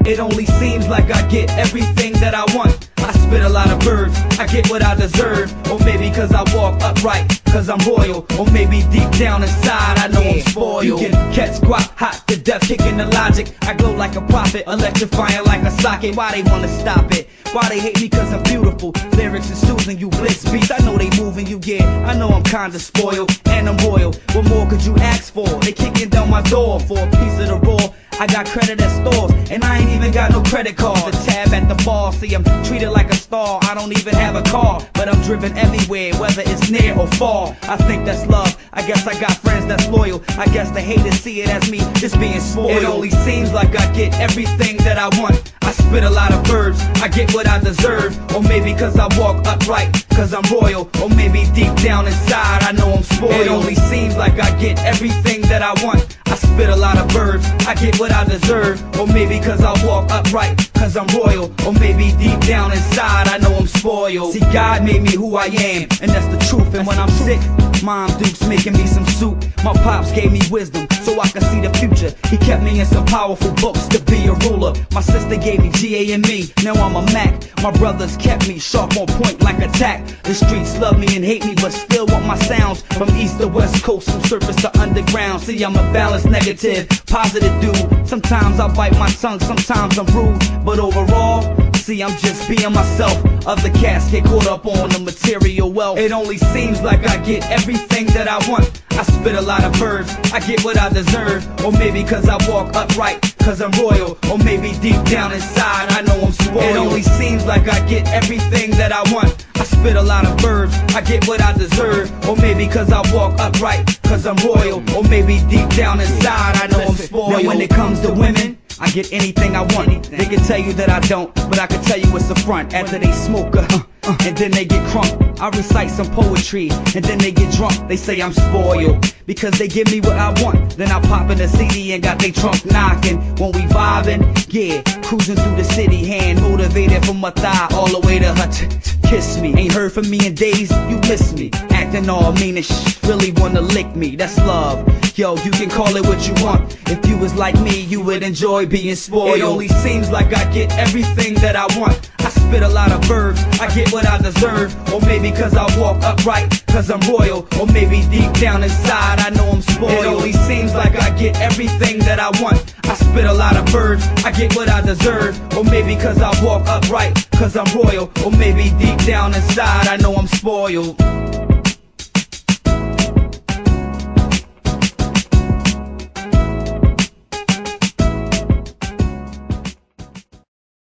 It only seems like I get everything that I want. I spit a lot of verbs, I get what I deserve. Or maybe cause I walk upright, cause I'm royal. Or maybe deep down inside I know I'm spoiled. You can catch squat hot to death, kicking the logic. I glow like a prophet, electrifying like a socket. Why they wanna stop it? Why they hate me cause I'm beautiful? Lyrics is soothing you blitz beats. I know they moving you, yeah. I know I'm kinda spoiled, and I'm royal. What more could you ask for? They kicking down my door for a piece of the raw. I got credit at stores, and I ain't even got no credit card. The tab at the bar, see I'm treated like a star. I don't even have a car, but I'm driven everywhere, whether it's near or far. I think that's love, I guess I got friends that's loyal. I guess the haters see it as me just being spoiled. It only seems like I get everything that I want. I spit a lot of verbs, I get what I deserve. Or maybe cause I walk upright, cause I'm royal. Or maybe deep down inside I know I'm spoiled. It only seems like I get everything that I want. I spit a lot of verbs, I get what I deserve. Or maybe cause I walk upright, cause I'm royal. Or maybe deep down inside I know I'm spoiled. See, God made me who I am, and that's the truth. And when I'm sick, Mom Duke's making me some soup. My pops gave me wisdom so I could see the future. He kept me in some powerful books to be a ruler. My sister gave me GA and me, now I'm a Mac. My brothers kept me sharp on point like a tack. The streets love me and hate me, but still want my sounds. From east to west coast, from surface to underground. See, I'm a balanced negative, positive dude. Sometimes I bite my tongue, sometimes I'm rude, but overall, see, I'm just being myself. Other cats get caught up on the material wealth. It only seems like I get everything that I want. I spit a lot of verbs, I get what I deserve. Or maybe cause I walk upright, cause I'm royal. Or maybe deep down inside I know I'm spoiled. It only seems like I get everything that I want. I spit a lot of verbs, I get what I deserve. Or maybe cause I walk upright, cause I'm royal. Or maybe deep down inside I know I'm spoiled. Now when it comes to women, I get anything I want. They can tell you that I don't, but I can tell you it's the front. After they smoke and then they get crunk, I recite some poetry, and then they get drunk. They say I'm spoiled, because they give me what I want. Then I pop in the CD and got they trunk knocking. When we vibing, yeah, cruising through the city, hand motivated from my thigh all the way to her kiss me. Ain't heard from me in days, you miss me. Acting all mean and really wanna lick me. That's love. Yo, you can call it what you want. If you was like me, you would enjoy being spoiled. It only seems like I get everything that I want. I spit a lot of verbs, I get what I deserve. Or maybe cause I walk upright, cause I'm royal. Or maybe deep down inside I know I'm spoiled. It only seems like I get everything that I want. I spit a lot of verbs, I get what I deserve. Or maybe cause I walk upright, cause I'm royal. Or maybe deep down inside I know I'm spoiled.